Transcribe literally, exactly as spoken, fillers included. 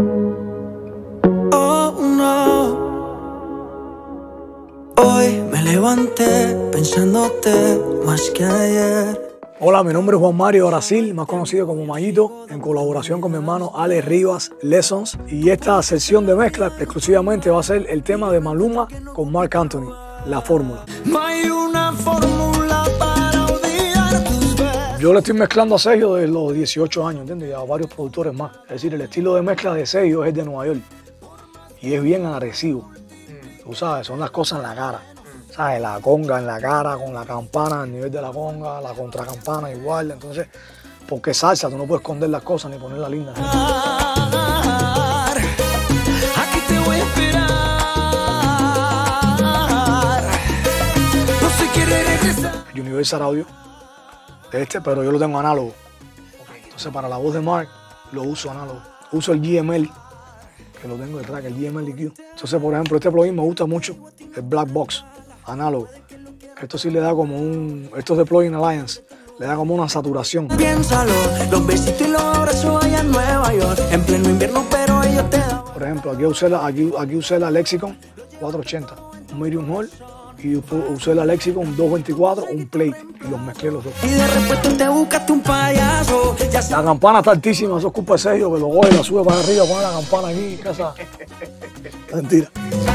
Oh no. Hoy me levanté pensándote más que ayer. Hola, mi nombre es Juan Mario Brasil, más conocido como Mayito, en colaboración con mi hermano Alex Rivas Lessons. Y esta sesión de mezcla exclusivamente va a ser el tema de Maluma con Marc Anthony, La Fórmula. No hay una fórmula para odiar tus besos. Yo le estoy mezclando a Sergio desde los dieciocho años, ¿entiendes? Y a varios productores más. Es decir, el estilo de mezcla de Sergio es de Nueva York y es bien agresivo. Tú sabes, son las cosas en la cara. ¿Sabes? La conga en la cara, con la campana al nivel de la conga, la contracampana igual. Entonces, porque salsa, tú no puedes esconder las cosas ni ponerla linda. Aquí te voy a esperar. No sé qué regresar. El Universal Audio de este, pero yo lo tengo análogo. Entonces, para la voz de Marc, lo uso análogo. Uso el G M L, que lo tengo detrás, el G M L E Q. Entonces, por ejemplo, este plugin me gusta mucho, el Black Box análogo. Esto sí le da como un... Esto es de Plugin Alliance. Le da como una saturación. Piénsalo, los besitos y los abrazos allá en Nueva York. En pleno invierno, pero ellos te dan. Por ejemplo, aquí usé la, aquí, aquí usé la Lexicon cuatrocientos ochenta, un medium hall, y usé la Lexicon doscientos veinticuatro, un plate, y los mezclé los dos. Y de repente te buscaste un payaso. Ya La campana está altísima, eso es culpa de Sergio, que lo coge, la sube para arriba, pone la campana aquí, casa. Mentira.